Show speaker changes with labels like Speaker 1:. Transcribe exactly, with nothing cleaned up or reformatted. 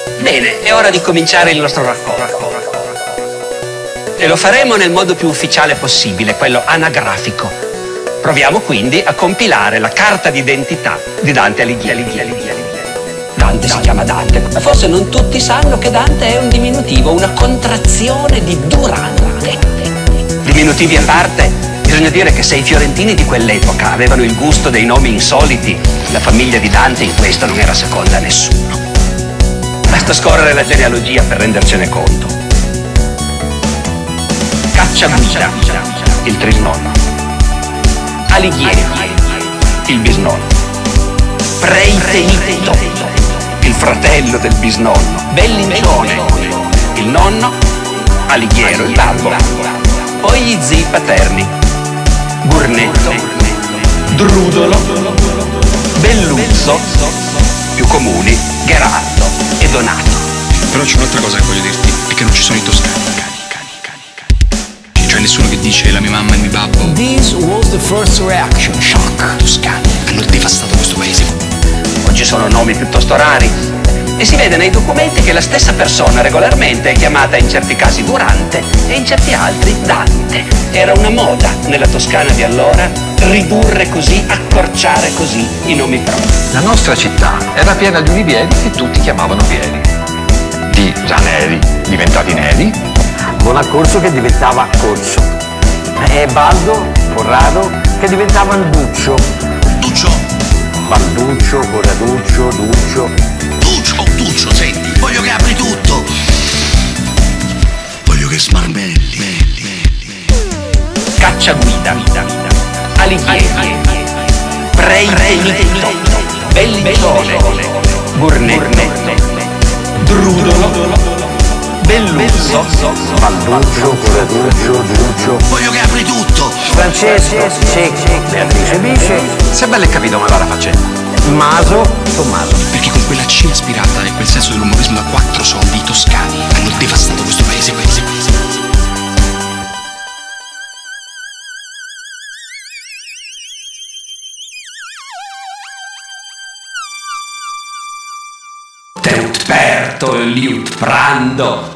Speaker 1: Bene, è ora di cominciare il nostro racconto. E lo faremo nel modo più ufficiale possibile, quello anagrafico. Proviamo quindi a compilare la carta d'identità di Dante Alighieri. Dante si chiama Dante, ma forse non tutti sanno che Dante è un diminutivo, una contrazione di Durante. Diminutivi a parte, bisogna dire che se i fiorentini di quell'epoca avevano il gusto dei nomi insoliti, la famiglia di Dante in questo non era seconda a nessuno. Basta scorrere la genealogia per rendercene conto. Cacciaguida, il trisnonno. Alighieri, il bisnonno. Preitenito, il fratello del bisnonno. Bellincione, il nonno. Alighiero, il babbo. Poi gli zii paterni. Burnetto, Drudolo, Belluzzo, più comuni, Gherardo e Donato.
Speaker 2: Però c'è un'altra cosa che voglio dirti, è che non ci sono i toscani. Cioè nessuno che dice la mia mamma e il mio babbo.
Speaker 3: This was the first reaction, shock.
Speaker 2: Toscani hanno devastato questo paese.
Speaker 1: Oggi sono nomi piuttosto rari e si vede nei documenti che la stessa persona regolarmente è chiamata in certi casi Durante e in certi altri Dante. Era una moda nella Toscana di allora ridurre così, accorciare così i nomi propri.
Speaker 4: La nostra città era piena di olivieri che tutti chiamavano Vieri, di Raneri diventati Neri,
Speaker 5: Bonaccorso che diventava Corso, e Baldo, Corrado che diventava Duccio.
Speaker 2: Duccio?
Speaker 5: Balduccio, Corraduccio, Duccio.
Speaker 2: Duccio, oh Duccio, senti, voglio che apri tutto. Voglio che smarmelli.
Speaker 1: Cacciaguida, Alighieri, Preitenito, Bellincione, Burnetto, Drudolo, Belluzzo,
Speaker 5: Balduccio, Corraduccio, Duccio.
Speaker 2: Voglio che apri tutto.
Speaker 5: Francesco, Secco, Beatrice Bice.
Speaker 4: se bello è capito come va la faccenda.
Speaker 5: Maso, Tommaso.
Speaker 2: Perché con quella C aspirata e quel senso dell'umorismo da quattro soldi i toscani hanno devastato questo paese, paese, paese.
Speaker 1: Teut Perto, Liut Prando,